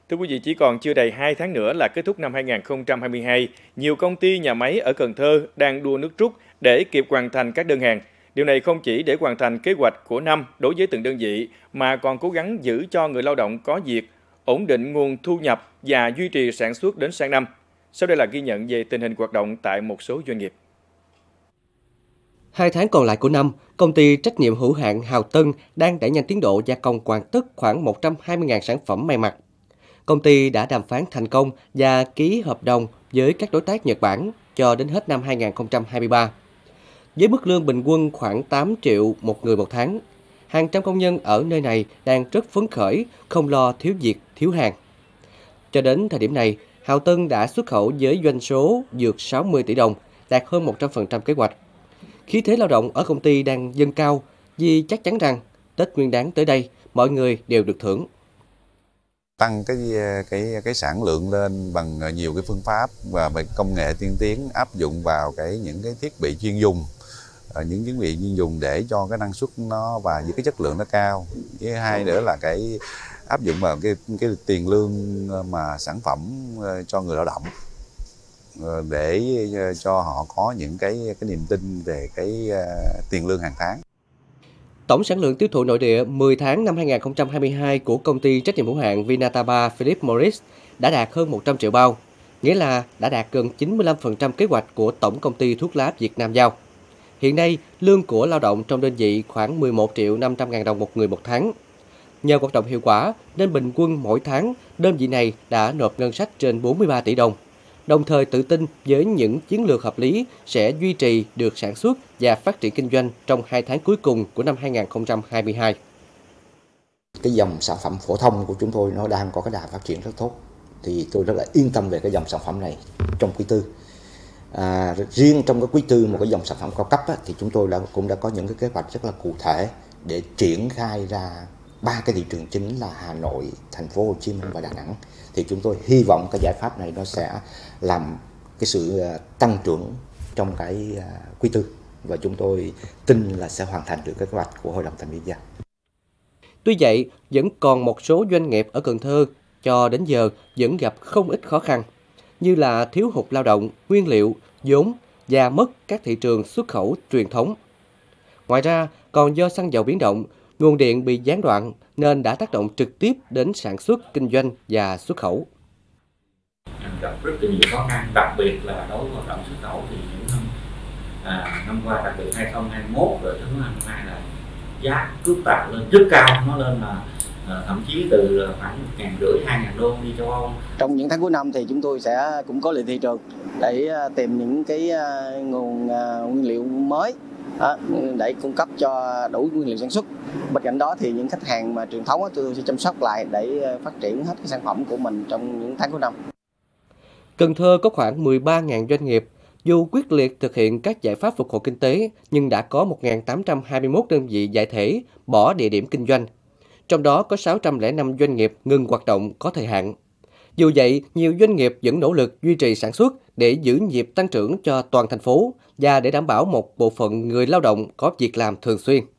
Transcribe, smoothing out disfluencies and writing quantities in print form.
Thưa quý vị, chỉ còn chưa đầy 2 tháng nữa là kết thúc năm 2022, nhiều công ty nhà máy ở Cần Thơ đang đua nước rút để kịp hoàn thành các đơn hàng. Điều này không chỉ để hoàn thành kế hoạch của năm đối với từng đơn vị, mà còn cố gắng giữ cho người lao động có việc, ổn định nguồn thu nhập và duy trì sản xuất đến sang năm. Sau đây là ghi nhận về tình hình hoạt động tại một số doanh nghiệp. 2 tháng còn lại của năm, công ty trách nhiệm hữu hạn Hào Tân đang đẩy nhanh tiến độ gia công hoàn tất khoảng 120.000 sản phẩm may mặc. Công ty đã đàm phán thành công và ký hợp đồng với các đối tác Nhật Bản cho đến hết năm 2023. Với mức lương bình quân khoảng 8 triệu một người một tháng, hàng trăm công nhân ở nơi này đang rất phấn khởi, không lo thiếu việc, thiếu hàng. Cho đến thời điểm này, Hào Tân đã xuất khẩu với doanh số vượt 60 tỷ đồng, đạt hơn 100% kế hoạch. Khí thế lao động ở công ty đang dâng cao vì chắc chắn rằng Tết Nguyên đán tới đây, mọi người đều được thưởng. Tăng cái sản lượng lên bằng nhiều cái phương pháp và công nghệ tiên tiến áp dụng vào những cái thiết bị chuyên dùng, những thiết bị chuyên dùng để cho cái năng suất nó và những cái chất lượng nó cao. Với hai nữa là cái áp dụng vào cái tiền lương mà sản phẩm cho người lao động để cho họ có những cái niềm tin về cái tiền lương hàng tháng. Tổng sản lượng tiêu thụ nội địa 10 tháng năm 2022 của công ty trách nhiệm hữu hạn Vinataba Philip Morris đã đạt hơn 100 triệu bao, nghĩa là đã đạt gần 95% kế hoạch của Tổng công ty thuốc lá Việt Nam giao. Hiện nay, lương của lao động trong đơn vị khoảng 11 triệu 500 ngàn đồng một người một tháng. Nhờ hoạt động hiệu quả nên bình quân mỗi tháng, đơn vị này đã nộp ngân sách trên 43 tỷ đồng. Đồng thời tự tin với những chiến lược hợp lý sẽ duy trì được sản xuất và phát triển kinh doanh trong 2 tháng cuối cùng của năm 2022. Cái dòng sản phẩm phổ thông của chúng tôi nó đang có cái đà phát triển rất tốt. Thì tôi rất là yên tâm về cái dòng sản phẩm này trong quý tư. Riêng trong cái quý tư một cái dòng sản phẩm cao cấp thì chúng tôi cũng đã có những cái kế hoạch rất là cụ thể để triển khai ra 3 cái thị trường chính là Hà Nội, Thành phố Hồ Chí Minh và Đà Nẵng. Thì chúng tôi hy vọng cái giải pháp này nó sẽ làm cái sự tăng trưởng trong cái quý tư và chúng tôi tin là sẽ hoàn thành được cái kế hoạch của Hội đồng thành viên giao. Tuy vậy, vẫn còn một số doanh nghiệp ở Cần Thơ cho đến giờ vẫn gặp không ít khó khăn, như là thiếu hụt lao động, nguyên liệu, vốn và mất các thị trường xuất khẩu truyền thống. Ngoài ra, còn do xăng dầu biến động, nguồn điện bị gián đoạn nên đã tác động trực tiếp đến sản xuất, kinh doanh và xuất khẩu. Gặp rất là nhiều khó khăn, đặc biệt là đối với hoạt động xuất khẩu thì những năm qua, đặc biệt 2021 rồi đến 2022 là giá cước tạo lên rất cao, nó lên là thậm chí từ khoảng 1.500-2.000 đô đi châu Âu. Trong những tháng cuối năm thì chúng tôi sẽ cũng có luyện thị trường để tìm những cái nguồn nguyên liệu mới để cung cấp cho đủ nguyên liệu sản xuất. Bên cạnh đó thì những khách hàng mà truyền thống tôi sẽ chăm sóc lại để phát triển hết cái sản phẩm của mình trong những tháng cuối năm. Cần Thơ có khoảng 13.000 doanh nghiệp. Dù quyết liệt thực hiện các giải pháp phục hồi kinh tế, nhưng đã có 1.821 đơn vị giải thể bỏ địa điểm kinh doanh. Trong đó có 605 doanh nghiệp ngừng hoạt động có thời hạn. Dù vậy, nhiều doanh nghiệp vẫn nỗ lực duy trì sản xuất để giữ nhịp tăng trưởng cho toàn thành phố và để đảm bảo một bộ phận người lao động có việc làm thường xuyên.